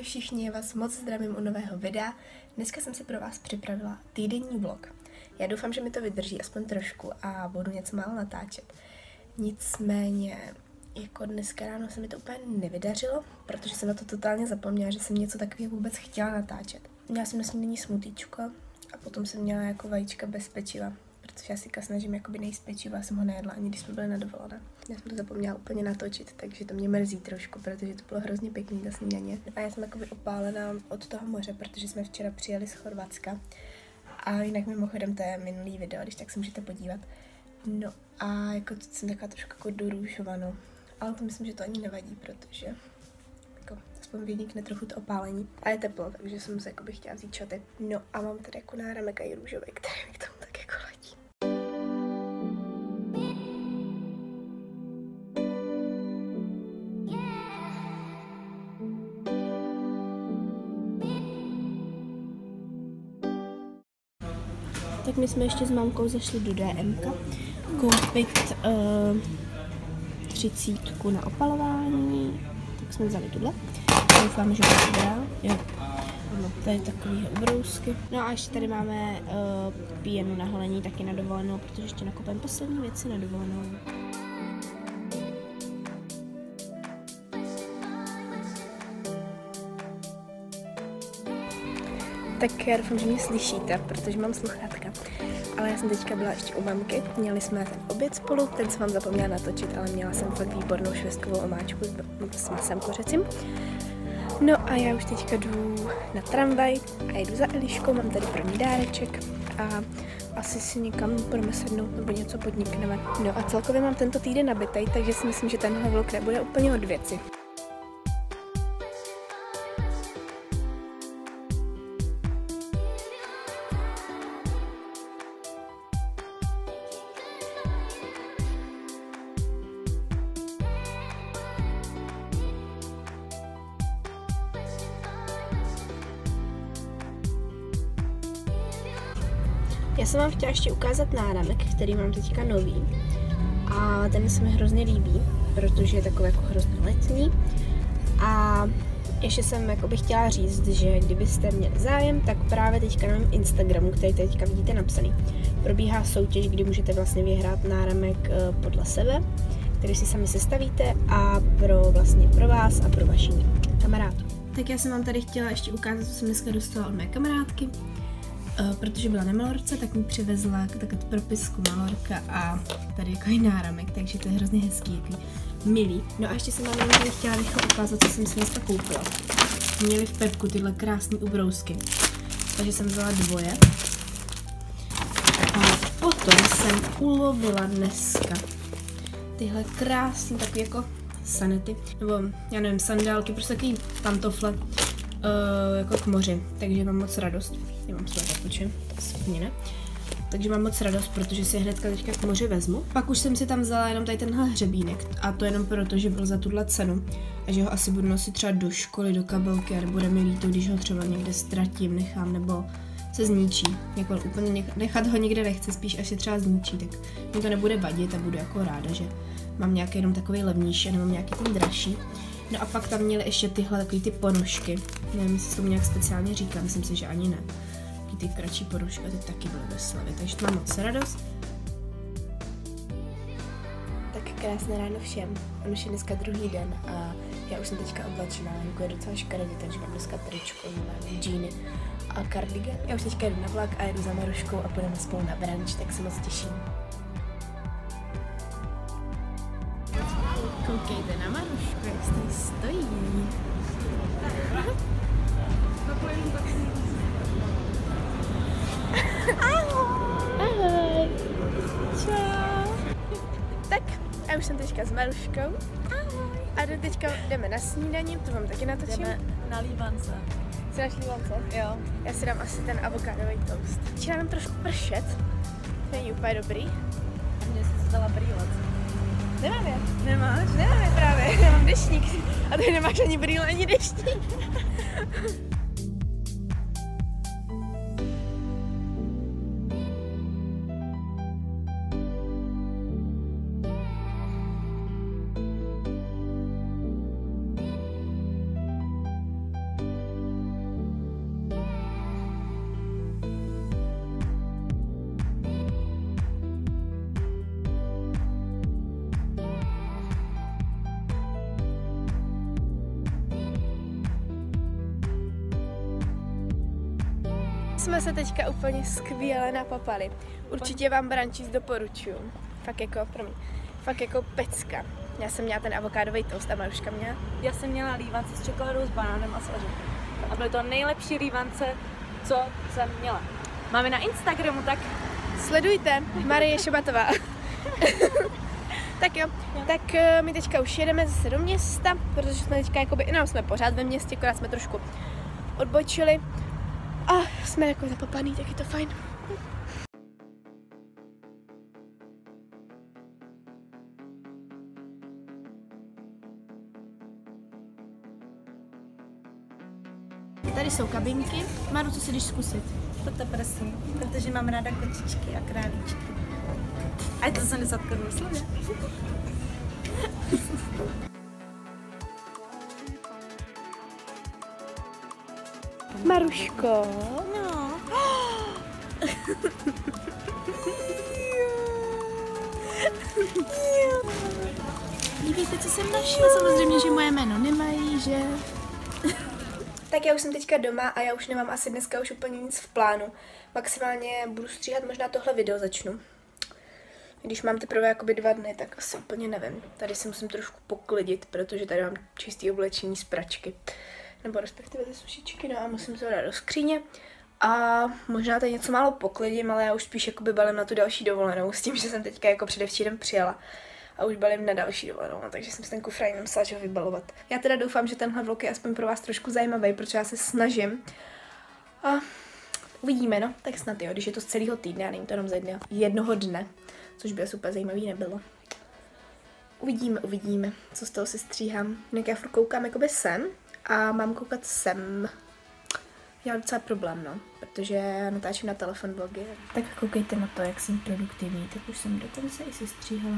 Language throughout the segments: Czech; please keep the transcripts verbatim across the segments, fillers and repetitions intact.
všichni, já vás moc zdravím u nového videa. Dneska jsem si pro vás připravila týdenní vlog. Já doufám, že mi to vydrží aspoň trošku a budu něco málo natáčet. Nicméně, jako dneska ráno se mi to úplně nevydařilo, protože jsem na to totálně zapomněla, že jsem něco takového vůbec chtěla natáčet. Měla jsem na snídani smutíčko a potom jsem měla jako vajíčka bez pečiva, protože já si snažím jakoby nejíst pečiva, jsem ho nejedla ani když jsme byli na dovolené. Já jsem to zapomněla úplně natočit, takže to mě mrzí trošku, protože to bylo hrozně pěkný ta snídaně. A já jsem jakoby opálená od toho moře, protože jsme včera přijeli z Chorvatska. A jinak mimochodem to je minulý video, když tak se můžete podívat. No a jako jsem taková trošku jako dorůžovanou, ale to myslím, že to ani nevadí, protože jako aspoň vynikne trochu to opálení. A je teplo, takže jsem se jakoby chtěla vzít šaty. No a mám tady jako náramek i růžový, který mi k tomu tak jako ladí. Tak my jsme ještě s mámkou zašli do D M ka koupit uh, třicítku na opalování, tak jsme vzali tuhle. Doufám, že to dobrá. Jo. No, tady takový ubrousky. No a ještě tady máme uh, pěnu na holení, taky na dovolenou, protože ještě nakupujeme poslední věci na dovolenou. Tak já doufám, že mě slyšíte, protože mám sluchátka. Ale já jsem teďka byla ještě u mamky, měli jsme ten oběd spolu, ten jsem vám zapomněla natočit, ale měla jsem fakt výbornou švestkovou omáčku s masem kořecím. No a já už teďka jdu na tramvaj a jdu za Eliškou, mám tady pro ní dáreček a asi si někam budeme sednout nebo něco podnikneme. No a celkově mám tento týden nabitej, takže si myslím, že tenhle vlog nebude úplně od věci. Já jsem vám chtěla ještě ukázat náramek, který mám teďka nový. A ten se mi hrozně líbí, protože je takový jako hrozně letní. A ještě jsem jako bych chtěla říct, že kdybyste měli zájem, tak právě teďka na mém Instagramu, který teďka vidíte napsaný, probíhá soutěž, kdy můžete vlastně vyhrát náramek podle sebe, který si sami sestavíte a pro vlastně pro vás a pro vaši kamarádku. Tak já jsem vám tady chtěla ještě ukázat, co jsem dneska dostala od mé kamarádky. Uh, protože byla na Malorce, tak mi přivezla takovou propisku Malorka a tady jako i náramek, takže to je hrozně hezký, jaký milý. No a ještě jsem vám tady chtěla rychle ukázat, co jsem si dneska koupila. Měli v Pepku tyhle krásné ubrousky, takže jsem vzala dvoje. A potom jsem ulovila dneska tyhle krásné takové jako sanety, nebo já nevím, sandálky, prostě takový pantofle. Uh, jako k moři, takže mám moc radost. Já mám svoje započím, aspoň ne. Takže mám moc radost, protože si hnedka teďka k moři vezmu. Pak už jsem si tam vzala jenom tady tenhle hřebínek a to jenom proto, že byl za tuhle cenu a že ho asi budu nosit třeba do školy, do kabelky a bude mi líto, když ho třeba někde ztratím, nechám nebo se zničí. Jako úplně nechat ho nikde nechci, spíš až se třeba zničí, tak mi to nebude vadit a budu jako ráda, že mám nějaký jenom takový levnější a nemám nějaký ten dražší. No a pak tam měly ještě tyhle takový ty ponožky. Nevím, jestli se tomu nějak speciálně říká, myslím si, že ani ne. Taky ty kratší ponožky, ty taky byly ve slevě, takže to mám moc radost. Tak krásné ráno všem. On už je dneska druhý den a já už jsem teďka oblačená, venku je docela škaredě, takže mám dneska tričko, mám džíny a kardigan. Já už teďka jdu na vlak a jedu za Maruškou a půjdeme spolu na brunch, tak se moc těším. Koukejte na Marušku, jak tady stojí. Ahoj. Ahoj. Čau. Tak, já už jsem teďka s Maruškou. Ahoj. A teďka jdeme na snídaní, to vám taky natočím. Jdeme na lívance. Jsi na lívance? Jo. Já si dám asi ten avokádový toast. Začíná nám trošku pršet. Není úplně dobrý. A mě jsi dala brýle. Nemám je. Nemáš? Nemám je právě, já mám deštník. A ty nemáš ani brýle, ani deštník. jsme se teďka úplně skvěle napapali. Určitě vám brančíz doporučuju. Fakt jako, promiň, fakt jako pecka. Já jsem měla ten avokádový toast a Maruška měla? Já jsem měla lívance s čokoládou, s banánem a s ořechem. A byly to nejlepší lívance, co jsem měla. Máme na Instagramu, tak sledujte, Marie Šabatová. Tak jo, tak my teďka už jedeme zase do města, protože jsme teďka jakoby, no jsme pořád ve městě, akorát jsme trošku odbočili a jsme jako zapapaný, tak je to fajn. Tady jsou kabinky. Maru, co si jdeš zkusit? toto prosím, protože mám ráda kočičky a králíčky. A to se nezatknu slově. Maruško. No. Dívejte, co jsem našla. Samozřejmě, že moje jméno nemají, že... Tak já už jsem teďka doma a já už nemám asi dneska už úplně nic v plánu. Maximálně budu stříhat, možná tohle video začnu. Když mám teprve jakoby dva dny, tak asi úplně nevím. Tady si musím trošku poklidit, protože tady mám čistý oblečení z pračky. Nebo respektive ze sušičky, no a musím to dát do skříně. A možná tady něco málo poklidím, ale já už spíš jakoby balím na tu další dovolenou s tím, že jsem teďka jako předevčírem přijela. A už balím na další dovolenou, no, takže jsem si ten kufr jenom myslela, že ho vybalovat. Já teda doufám, že tenhle vlog je aspoň pro vás trošku zajímavý, protože já se snažím. A uvidíme, no, tak snad jo, když je to z celého týdne a není to jenom z jednoho, jednoho dne, což by super zajímavý nebylo. Uvidíme, uvidíme, co z toho si stříhám. Jinak já furt koukám jakoby sem a mám koukat sem. Já mám docela problém, no, protože natáčím na telefon vlogy. Tak koukejte na to, jak jsem produktivní, tak už jsem dokonce i se stříhala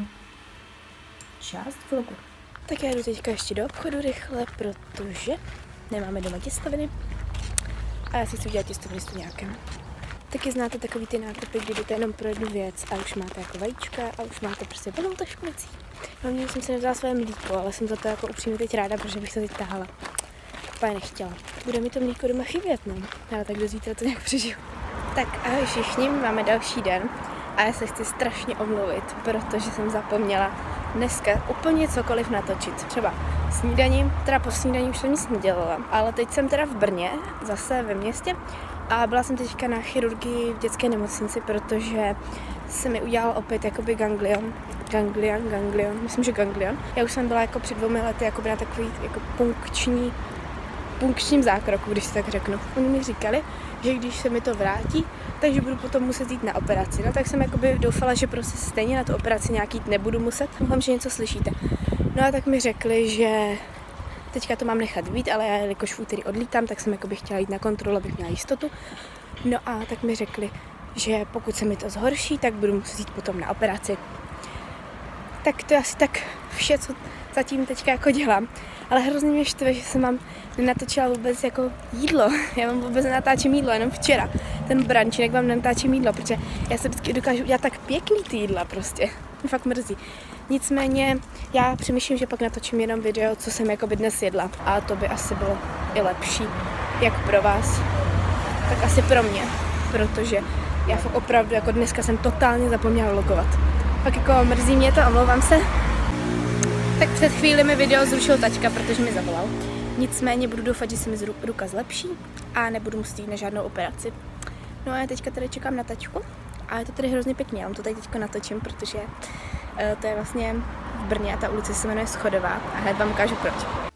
část vlogu. Tak já jdu teďka ještě do obchodu rychle, protože nemáme doma těstoviny a já si chci udělat těstoviny s tuňákem. Taky znáte takový ty nákupy, kdy jdete jenom pro jednu věc a už máte jako vajíčka a už máte prostě plnou tašku věcí. Hlavně jsem si nevzala své mlíko, ale jsem za to jako upřímně teď ráda, protože bych to teď tahala. Úplně nechtěla. Bude mi to mlíko doma chybět, no. Ale tak do zítra to nějak přežiju. Tak ahoj všichni, máme další den a já se chci strašně omluvit, protože jsem zapomněla dneska úplně cokoliv natočit. Třeba snídaní, teda po snídaní už jsem nic nedělala, ale teď jsem teda v Brně, zase ve městě a byla jsem teďka na chirurgii v dětské nemocnici, protože se mi udělal opět jakoby ganglion, ganglion, ganglion, myslím, že ganglion. Já už jsem byla jako před dvoumi lety jakoby na takový jako punkční, punkčním zákroku, když si tak řeknu. Oni mi říkali, že když se mi to vrátí, takže budu potom muset jít na operaci. No tak jsem jakoby doufala, že prostě stejně na tu operaci nějak jít nebudu muset. Doufám, že něco slyšíte. No a tak mi řekli, že teďka to mám nechat být, ale já jelikož v úterý odlítám, tak jsem jakoby chtěla jít na kontrolu, abych měla jistotu. No a tak mi řekli, že pokud se mi to zhorší, tak budu muset jít potom na operaci. Tak to je asi tak vše, co zatím teďka jako dělám. Ale hrozně mě štve, že jsem mám nenatočila vůbec jako jídlo. Já vám vůbec nenatáčím jídlo, jenom včera. Ten brančínek vám nenatáčím jídlo, protože já se vždycky dokážu udělat tak pěkný ty jídla prostě. Mě fakt mrzí. Nicméně já přemýšlím, že pak natočím jenom video, co jsem jakoby dnes jedla. A to by asi bylo i lepší, jak pro vás, tak asi pro mě. Protože já fakt opravdu jako dneska jsem totálně zapomněla logovat. Pak jako mrzí mě to, omlouvám se. Tak před chvíli mi video zrušil taťka, protože mi zavolal. Nicméně budu doufat, že se mi ruka zlepší a nebudu muset jít na žádnou operaci. No a já teďka tady čekám na taťku a je to tady hrozně pěkně. Já vám to tady teďka natočím, protože uh, to je vlastně v Brně a ta ulice se jmenuje Schodová a hned vám ukážu proč.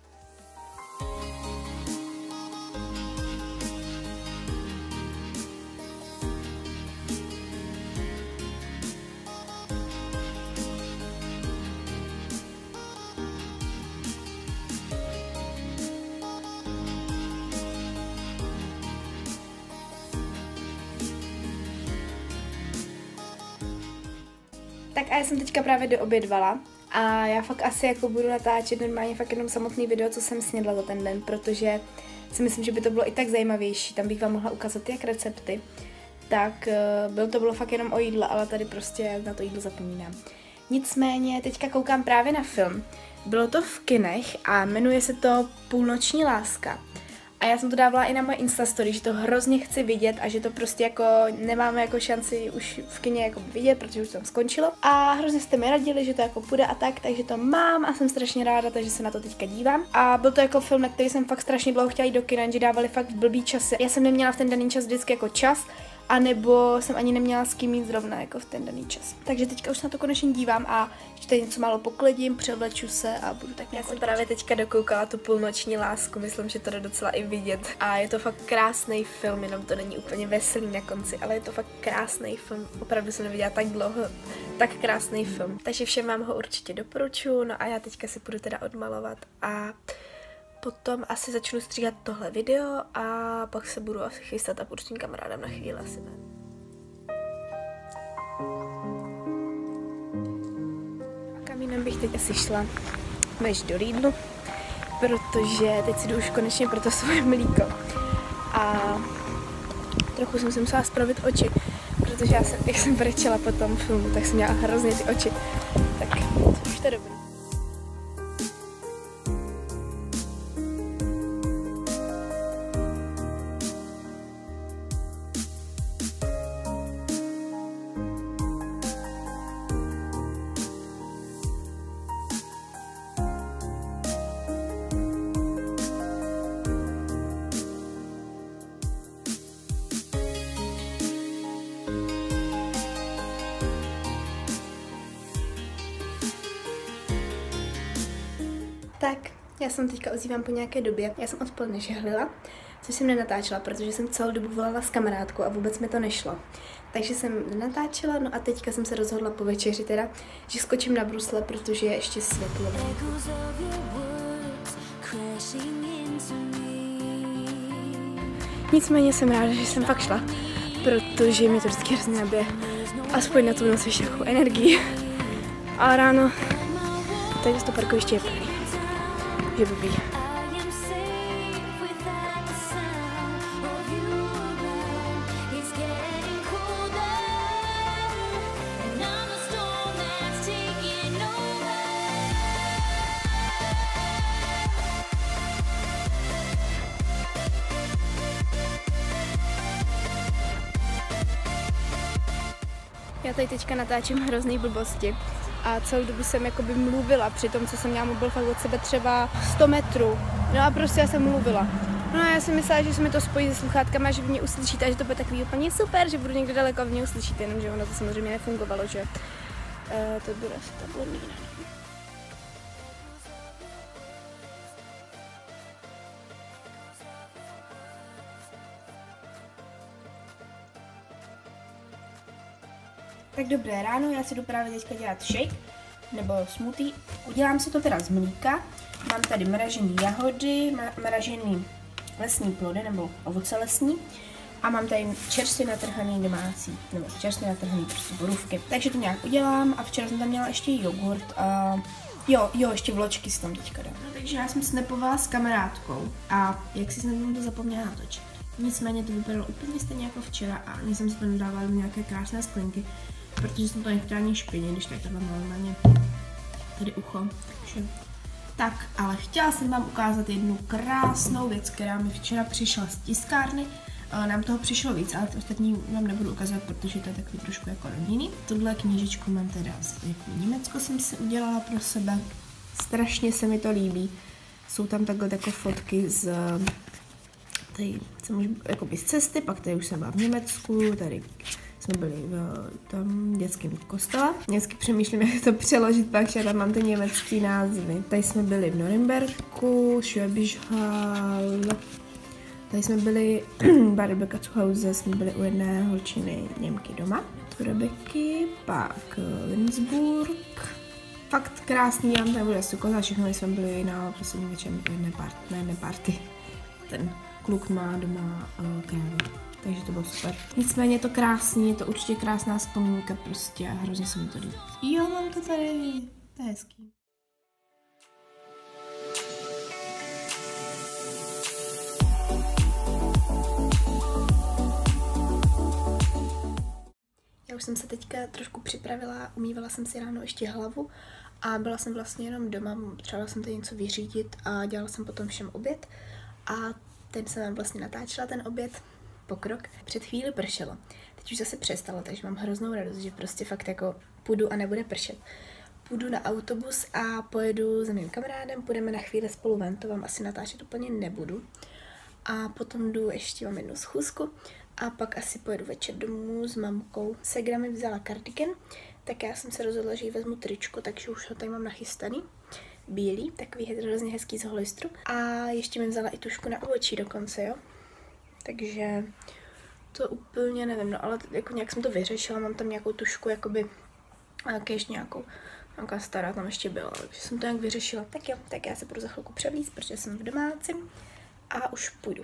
Tak a já jsem teďka právě doobědvala a já fakt asi jako budu natáčet normálně fakt jenom samotný video, co jsem snědla za ten den, protože si myslím, že by to bylo i tak zajímavější, tam bych vám mohla ukázat jak recepty, tak byl to bylo fakt jenom o jídle, ale tady prostě na to jídlo zapomínám. Nicméně teďka koukám právě na film, bylo to v kinech a jmenuje se to Půlnoční láska. A já jsem to dávala i na moje Instastory, že to hrozně chci vidět a že to prostě jako nemáme jako šanci už v kině jako vidět, protože už tam skončilo. A hrozně jste mi radili, že to jako půjde a tak, takže to mám a jsem strašně ráda, takže se na to teďka dívám. A byl to jako film, na který jsem fakt strašně dlouho chtěla jít do kina, že dávali fakt v blbý časy. Já jsem neměla v ten daný čas vždycky jako čas, a nebo jsem ani neměla s kým jít zrovna jako v ten daný čas. Takže teďka už na to konečně dívám a ještě tady něco málo poklidím, převleču se a budu tak nějak. Já jsem právě teďka dokoukala tu Půlnoční lásku, myslím, že to jde docela i vidět. A je to fakt krásný film, jenom to není úplně veselý na konci, ale je to fakt krásný film. Opravdu jsem neviděla tak dlouho tak krásný film. Takže všem vám ho určitě doporučuji, no a já teďka si půjdu teda odmalovat a potom asi začnu stříhat tohle video a pak se budu asi chystat a půjdu s tím kamarádem na chvíli asi ven. A kam jinam bych teď asi šla než do Lidlu, protože teď si jdu už konečně pro to svoje mlíko. A trochu jsem si musela spravit oči, protože já jsem, jak jsem brečela po tom filmu, tak jsem měla hrozně ty oči. Tak už to dobrý. Tak, já jsem teďka ozývám po nějaké době. Já jsem odpoledne žehlila, což jsem nenatáčela, protože jsem celou dobu volala s kamarádkou a vůbec mi to nešlo. Takže jsem nenatáčela, no a teďka jsem se rozhodla po večeři teda, že skočím na brusle, protože je ještě světlo. Nicméně jsem ráda, že jsem fakt šla, protože mi to vždycky hrozně nabije aspoň na tu noc ještě nějakou energii. A ráno tady to parkoviště je plný. Je blbý. Já tady teďka natáčím hrozný blbosti a celou dobu jsem jakoby mluvila při tom, co jsem měla mobil fakt od sebe třeba sto metrů. No a prostě já jsem mluvila. No a já jsem myslela, že se mi to spojí se sluchátkama, že vy mě uslyšíte a že to bude takový úplně super, že budu někde daleko a vy mě uslyšíte, jenomže ono to samozřejmě nefungovalo, že uh, to bude asi ta blondýna. Tak dobré ráno, já si jdu právě teďka dělat shake, nebo smoothie. Udělám si to teda z mlíka. Mám tady mražený jahody, mražený lesní plody, nebo ovoce lesní. A mám tady čerstvě natrhaný domácí, nebo čerstvě natrhaný prostě borůvky. Takže to nějak udělám a včera jsem tam měla ještě jogurt a jo, jo, ještě vločky si tam teďka dám. No, takže já jsem snapovala s kamarádkou a jak si jsem to zapomněla natočit. Nicméně to vypadalo úplně stejně jako včera a než jsem si to nadávala do nějaké krásné sklenky, protože jsem to nechtěla ani špinit, když tak takhle normálně tady ucho. Takže tak, ale chtěla jsem vám ukázat jednu krásnou věc, která mi včera přišla z tiskárny. Nám toho přišlo víc, ale to ostatní vám nebudu ukazovat, protože to je takový trošku jako rodinný. Tuhle knížičku mám teda jako Německo jsem si udělala pro sebe. Strašně se mi to líbí. Jsou tam takhle takové fotky z tady jsem už jakoby z cesty, pak tady už jsem byla v Německu, tady jsme byli v tom dětském kostele. Vždycky přemýšlím, jak to přeložit, pak že tam mám ty německý názvy. Tady jsme byli v Norimberku, Schwäbisch Hall, tady jsme byli v Rebecca zu Hause, jsme byli u jedné holčiny Němky doma, u Rebeky, pak Lindsburg. Fakt krásný, já tam nebudu asi ukázat všechno, jsme byli na poslední večer jedné party, ne, ne party. Ten kluk má doma uh, krávu, takže to bylo super. Nicméně je to krásný, je to určitě krásná vzpomínka prostě a hrozně se mi to líbí. Jo, mám to tady, to je hezký. Já už jsem se teďka trošku připravila, umývala jsem si ráno ještě hlavu a byla jsem vlastně jenom doma, třeba jsem tady něco vyřídit a dělala jsem potom všem oběd. A ten jsem vám vlastně natáčela ten oběd, pokrok. Před chvíli pršelo. Teď už zase přestalo, takže mám hroznou radost, že prostě fakt jako půjdu a nebude pršet. Půjdu na autobus a pojedu za mým kamarádem, půjdeme na chvíli spolu ven, to vám asi natáčet úplně nebudu. A potom jdu, ještě mám jednu schůzku a pak asi pojedu večer domů s mamkou. Segra mi vzala kardigan, tak já jsem se rozhodla, že jí vezmu tričko, takže už ho tady mám nachystaný. Bílý, takový hrozně hezký z holistru. A ještě mi vzala i tušku na obočí dokonce, jo. Takže to úplně nevím, no ale jako nějak jsem to vyřešila, mám tam nějakou tušku, jakoby, kéž nějakou, nějaká stará tam ještě byla, takže jsem to nějak vyřešila. Tak jo, tak já se budu za chvilku převlíct, protože jsem v domácím a už půjdu.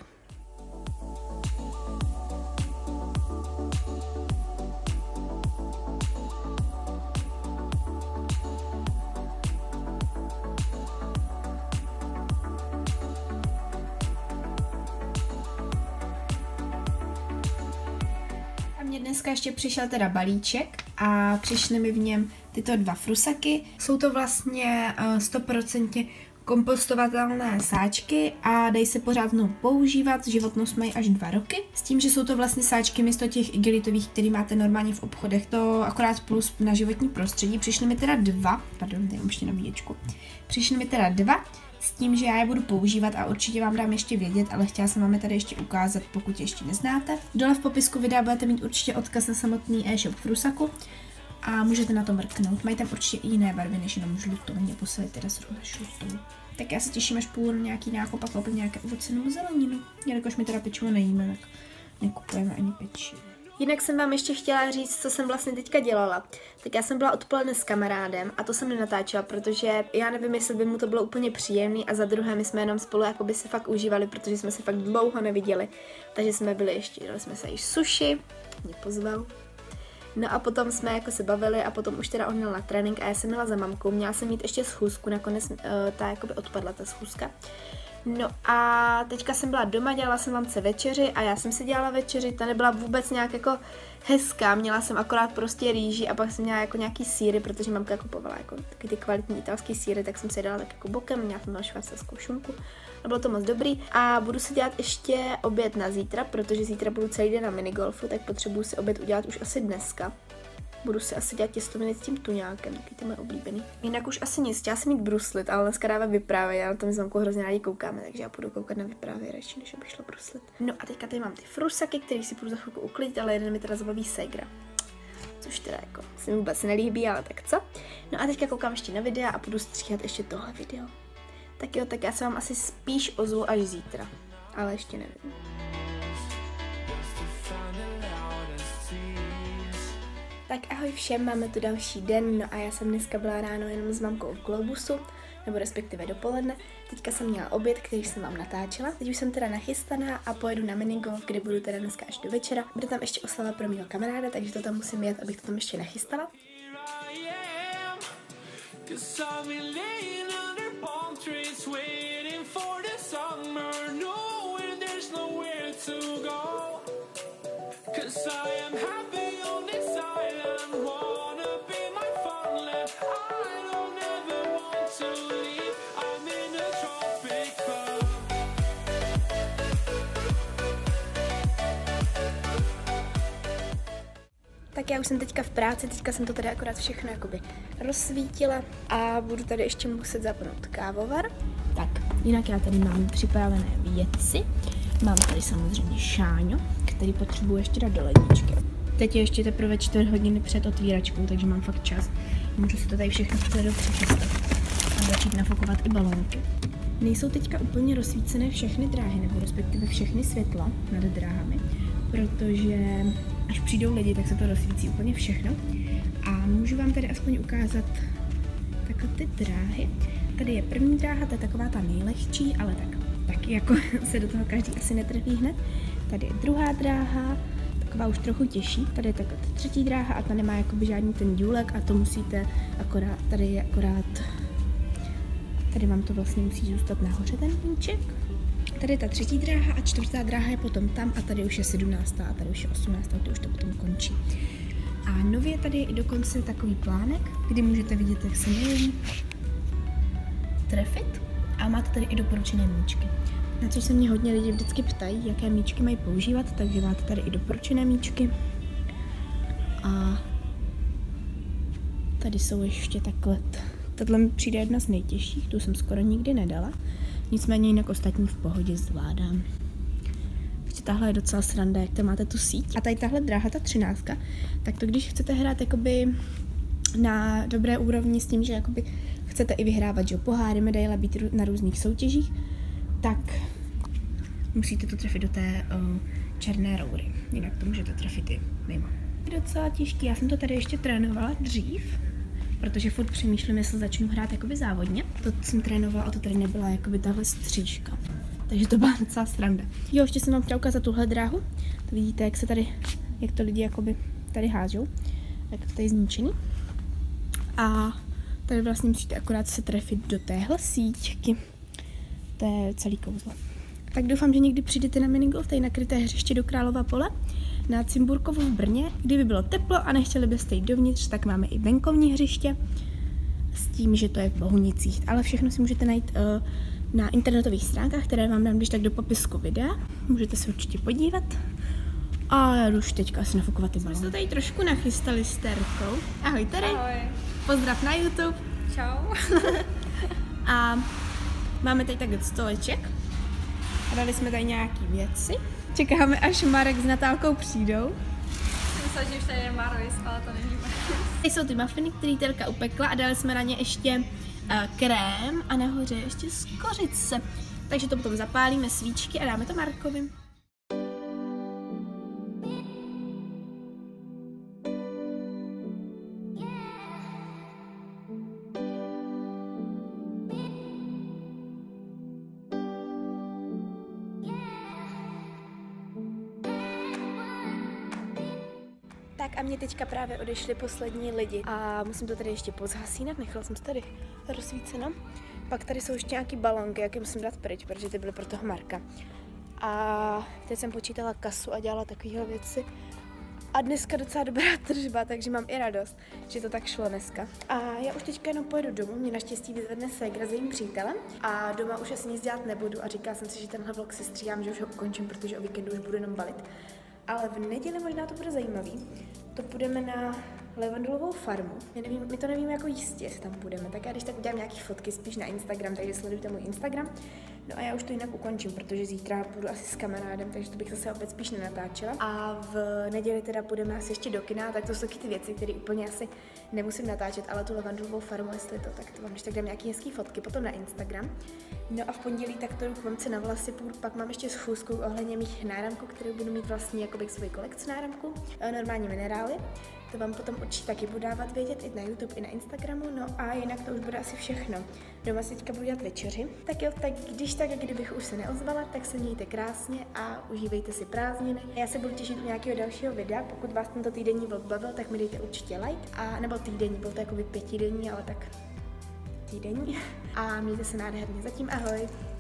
Dneska ještě přišel teda balíček a přišly mi v něm tyto dva frusaky. Jsou to vlastně sto procent kompostovatelné sáčky a dají se pořád znovu používat, životnost mají až dva roky. S tím, že jsou to vlastně sáčky místo těch igelitových, který máte normálně v obchodech, to akorát plus na životní prostředí. Přišly mi teda dva, pardon, tady mám ještě nabíječku. Přišly mi teda dva, s tím, že já je budu používat a určitě vám dám ještě vědět, ale chtěla jsem vám je tady ještě ukázat, pokud je ještě neznáte. Dole v popisku videa budete mít určitě odkaz na samotný e-shop frusaku a můžete na to mrknout. Mají tam určitě i jiné barvy než jenom žlutou, mě poslali teda zrovna žlutou. Tak já se těším, až půjdu nějaký nákup a koupím nějaké ovoce nebo zeleninu. Jelikož mi teda pečivo nejíme, tak nekupujeme ani pečivo. Jinak jsem vám ještě chtěla říct, co jsem vlastně teďka dělala. Tak já jsem byla odpoledne s kamarádem a to jsem nenatáčela, protože já nevím, jestli by mu to bylo úplně příjemný a za druhé my jsme jenom spolu jakoby se fakt užívali, protože jsme se fakt dlouho neviděli. Takže jsme byli ještě, dali jsme se jíst sushi, mě pozval. No a potom jsme jako se bavili a potom už teda on měl na trénink a já jsem měla za mamkou, měla jsem mít ještě schůzku, nakonec uh, ta jakoby odpadla ta schůzka. No a teďka jsem byla doma, dělala jsem mamce večeři a já jsem si dělala večeři, ta nebyla vůbec nějak jako hezká, měla jsem akorát prostě rýži a pak jsem měla jako nějaký sýry, protože mamka kupovala jako taky ty kvalitní italský sýry, tak jsem si dala tak jako bokem, měla jsem švýcarskou šunku a bylo to moc dobrý. A budu si dělat ještě oběd na zítra, protože zítra budu celý den na minigolfu, tak potřebuju si oběd udělat už asi dneska. Budu si asi dělat těstoviny s tím tuňákem, taky ty moje oblíbený. Jinak už asi nic, chtěla jsem mít bruslit, ale dneska dává vyprávy, já na tom s mamkou hrozně rádi koukáme, takže já půjdu koukat na vyprávy radši, než aby šlo bruslit. No a teďka tady mám ty frusaky, který si půjdu za chvilku uklidit, ale jeden mi teda zabaví ségra. Což teda jako se mi vůbec nelíbí, ale tak co. No a teďka koukám ještě na videa a budu stříhat ještě tohle video. Tak jo, tak já se vám asi spíš ozvu až zítra, ale ještě nevím. Tak ahoj všem, máme tu další den, no a já jsem dneska byla ráno jenom s mamkou v Globusu, nebo respektive dopoledne. Teďka jsem měla oběd, který jsem vám natáčela. Teď už jsem teda nachystaná a pojedu na minigolf, kde budu teda dneska až do večera. Bude tam ještě oslava pro mýho kamaráda, takže to tam musím jet, abych to tam ještě nachystala. Tak já už jsem teďka v práci, teďka jsem to tady akorát všechno jakoby rozsvítila a budu tady ještě muset zapnout kávovar. Tak, jinak já tady mám připravené věci. Mám tady samozřejmě šáňo, který potřebuji ještě dát do ledničky. Teď je ještě teprve čtyři hodiny před otvíračkou, takže mám fakt čas. Můžu si to tady všechno předat přichystat a začít nafukovat i balónky. Nejsou teďka úplně rozsvícené všechny dráhy, nebo respektive všechny světla nad dráhami, protože až přijdou lidi, tak se to rozsvítí úplně všechno. A můžu vám tady aspoň ukázat takhle ty dráhy. Tady je první dráha, to je taková ta nejlehčí, ale tak, taky jako se do toho každý asi netrefí hned. Tady je druhá dráha, taková už trochu těžší. Tady je takhle třetí dráha a ta nemá jakoby žádný ten důlek a to musíte akorát, tady je akorát, tady vám to vlastně musí zůstat nahoře ten píček. Tady je ta třetí dráha a čtvrtá dráha je potom tam a tady už je sedmnáctá a tady už je osmnáctá, to už to potom končí. A nově tady je i dokonce takový plánek, kdy můžete vidět, jak se nejlíp trefit a máte tady i doporučené míčky. Na což se mě hodně lidi vždycky ptají, jaké míčky mají používat, takže máte tady i doporučené míčky. A tady jsou ještě takhle. Tohle mi přijde jedna z nejtěžších, tu jsem skoro nikdy nedala. Nicméně jinak ostatní v pohodě zvládám. Ještě tahle je docela sranda, jak to máte tu síť. A tady tahle dráha, ta třináctka, tak to když chcete hrát jakoby na dobré úrovni s tím, že jakoby chcete i vyhrávat, že poháry, medaile, být na různých soutěžích, tak musíte to trefit do té uh, černé roury. Jinak to můžete trefit i mimo. Je docela těžký, já jsem to tady ještě trénovala dřív, protože furt přemýšlím, jestli začnu hrát jakoby závodně. To jsem trénovala a to tady nebyla jakoby tahle střížka. Takže to byla docela sranda. Jo, ještě jsem vám chtěla ukázat tuhle dráhu. To vidíte, jak se tady, jak to lidi jakoby tady hážou. Jak to tady zničený. A tady vlastně musíte akorát se trefit do téhle síťky. To je celý kouzlo. Tak doufám, že někdy přijdete na minigolf, tady na kryté hřiště do Králova pole, na Cimburkovu v Brně. Kdyby bylo teplo a nechtěli byste jít dovnitř, tak máme i venkovní hřiště s tím, že to je v Bohunicích. Ale všechno si můžete najít uh, na internetových stránkách, které vám dám když tak do popisku videa. Můžete se určitě podívat. A já jdu už teďka asi nafukovat ty balony. Jsme se tady trošku nachystali s Terkou. Ahoj Tere. Ahoj. Pozdrav na YouTube. Čau. A máme tady takhle stoleček. A dali jsme tady nějaký věci. Čekáme, až Marek s Natálkou přijdou. Jsem myslela, že už tady je Marois, ale to není Marois. Tady jsou ty muffiny, které Terka upekla a dali jsme na ně ještě uh, krém a nahoře ještě skořice. Takže to potom zapálíme svíčky a dáme to Markovi. Tak a mě teďka právě odešli poslední lidi a musím to tady ještě pozhasínat, nechala jsem to tady rozsvíceno. Pak tady jsou ještě nějaký balonky, jak je musím dát pryč, protože ty byly pro toho Marka. A teď jsem počítala kasu a dělala takovéhle věci. A dneska docela dobrá tržba, takže mám i radost, že to tak šlo dneska. A já už teďka jenom pojedu domů, mě naštěstí vyzvedne ségra s jejím přítelem a doma už asi nic dělat nebudu a říkala jsem si, že tenhle vlog si stříhám, že už ho ukončím, protože o víkendu už budu jenom balit. Ale v neděli možná to bude zajímavý. To půjdeme na Levandulovou farmu. My, nevím, my to nevíme jako jistě, jestli tam půjdeme. Tak já když tak udělám nějaký fotky spíš na Instagram, takže sledujte můj Instagram. No a já už to jinak ukončím, protože zítra půjdu asi s kamarádem, takže to bych zase opět spíš nenatáčela. A v neděli teda půjdeme asi ještě do kina, tak to jsou taky ty věci, které úplně asi nemusím natáčet, ale tu Levandulovou farmu, jestli to, tak to vám když tak dám nějaký hezký fotky potom na Instagram. No a v pondělí tak to jdu k mamce na vlasy, pak mám ještě schůzku ohledně mých náramků, které budu mít vlastně jako bych svoji kolekci náramků, normální minerály. To vám potom určitě taky budu dávat vědět i na YouTube, i na Instagramu, no a jinak to už bude asi všechno. Doma si teďka budu dělat večeři. Tak jo, tak když tak, kdybych už se neozvala, tak se mějte krásně a užívejte si prázdniny. Já se budu těšit u nějakého dalšího videa, pokud vás tento týdenní vlog bavil, tak mi dejte určitě like, a nebo týdenní, byl to jako by pětidenní, ale tak týdenní. A mějte se nádherně, zatím ahoj.